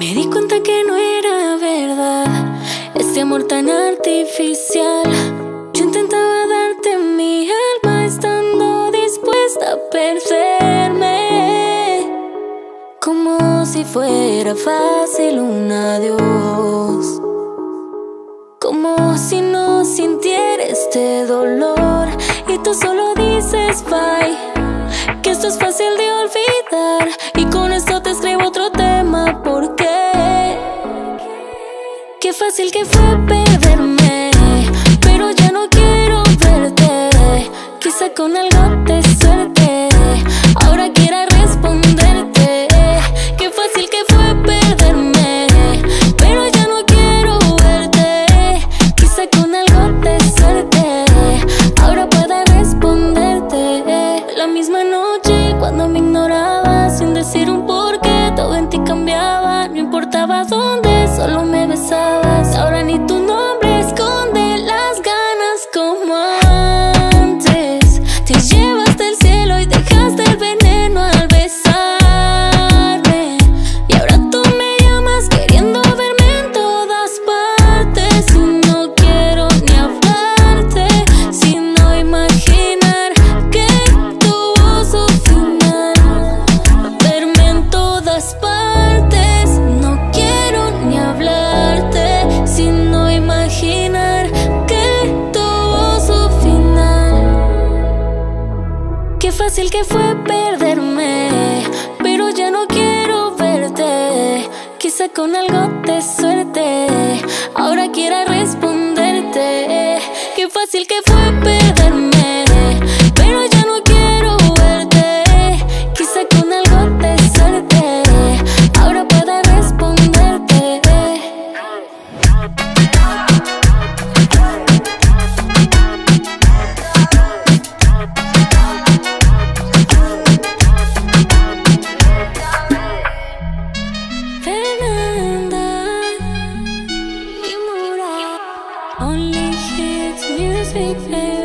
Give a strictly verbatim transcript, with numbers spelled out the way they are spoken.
Me di cuenta que no era verdad este amor tan artificial. Yo intentaba darte mi alma estando dispuesta a perderme, como si fuera fácil un adiós, como si no sintiera este dolor. Y tú solo dices bye, que esto es fácil de olvidar, y con esto te escribo otro tema. ¿Por qué? Qué fácil que fue perderme, pero ya no quiero verte. Quizá con algo de suerte ahora quiera responderte. Qué fácil que fue perderme, pero ya no quiero verte. Quizá con algo de suerte ahora pueda responderte. La misma noche cuando me ignorabas sin decir un porqué, todo en ti cambiaba, no importaba dónde, solo me besabas. Ahora ni tu nombre esconde las ganas como antes. Te llevaste el cielo y dejaste el veneno al besarme, y ahora tú me llamas queriendo verme en todas partes. Y no quiero ni hablarte, sino imaginar que tuvo su final. Verme en todas partes, no quiero ni hablarte, sino imaginar que tuvo su final. Qué fácil que fue perderme, pero ya no quiero verte. Quizá con algo de suerte ahora quiera responderte. Qué fácil que fue perderme, pero ya no quiero verte. Quizá con algo de suerte ahora pueda responderte. Fernanda y Mura, only hits music, baby.